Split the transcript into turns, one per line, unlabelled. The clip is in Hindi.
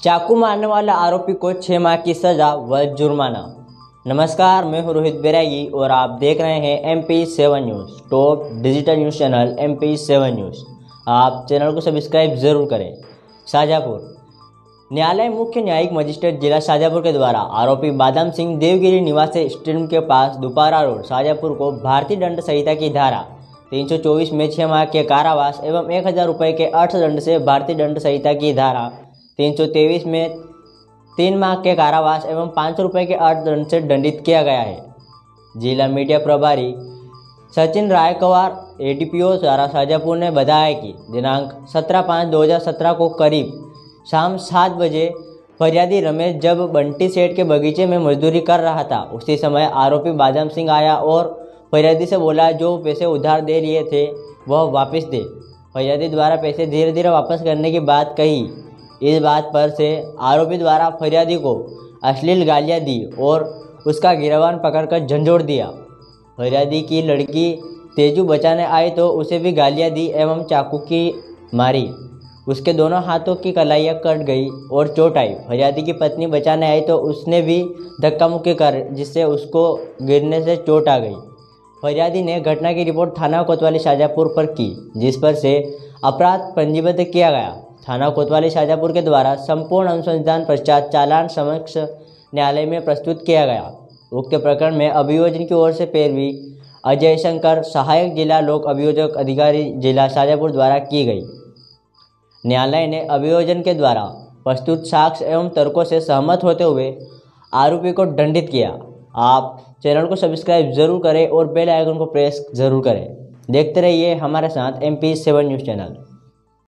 चाकू मारने वाला आरोपी को 6 माह की सजा व जुर्माना। नमस्कार, मैं हूं रोहित बैरागी और आप देख रहे हैं MP7 news, top digital news channel MP7 news. आप चैनल को सब्सक्राइब जरूर करें। शाजापुर न्यायालय मुख्य न्यायिक मजिस्ट्रेट जिला शाजापुर के द्वारा आरोपी बादाम सिंह देवगिरी निवासी स्टेडियम के पास दुपारा रोड शाजापुर को भारतीय दंड संहिता की धारा 324 में 6 माह के कारावास एवं 1000 रुपये के अर्थदंड से भारतीय दंड संहिता की धारा 323 में 3 माह के कारावास एवं 500 रुपये के अर्थदंड से दंडित किया गया है। जिला मीडिया प्रभारी सचिन रायकवार ADPO द्वारा शाजापुर ने बताया कि दिनांक 17/5/2017 को करीब शाम 7 बजे फरियादी रमेश जब बंटी सेठ के बगीचे में मजदूरी कर रहा था, उसी समय आरोपी बादाम सिंह आया और फरियादी से बोला जो पैसे उधार दे लिए थे वह वापस दे। फरियादी द्वारा पैसे धीरे धीरे वापस करने की बात कही। इस बात पर से आरोपी द्वारा फरियादी को अश्लील गालियाँ दी और उसका गिरबान पकड़कर झंझोड़ दिया। फरियादी की लड़की तेजू बचाने आई तो उसे भी गालियाँ दी एवं चाकू की मारी। उसके दोनों हाथों की कलाइयाँ कट गई और चोट आई। फरियादी की पत्नी बचाने आई तो उसने भी धक्का मुक्की कर जिससे उसको गिरने से चोट आ गई। फरियादी ने घटना की रिपोर्ट थाना कोतवाली शाजापुर पर की, जिस पर से अपराध पंजीबद्ध किया गया। थाना कोतवाली शाजापुर के द्वारा संपूर्ण अनुसंधान पश्चात चालान समक्ष न्यायालय में प्रस्तुत किया गया। उक्त प्रकरण में अभियोजन की ओर से पैरवी अजय शंकर, सहायक जिला लोक अभियोजक अधिकारी जिला शाजापुर द्वारा की गई। न्यायालय ने अभियोजन के द्वारा प्रस्तुत साक्ष्य एवं तर्कों से सहमत होते हुए आरोपी को दंडित किया। आप चैनल को सब्सक्राइब जरूर करें और बेल आइकन को प्रेस जरूर करें। देखते रहिए हमारे साथ MP7 न्यूज़ चैनल।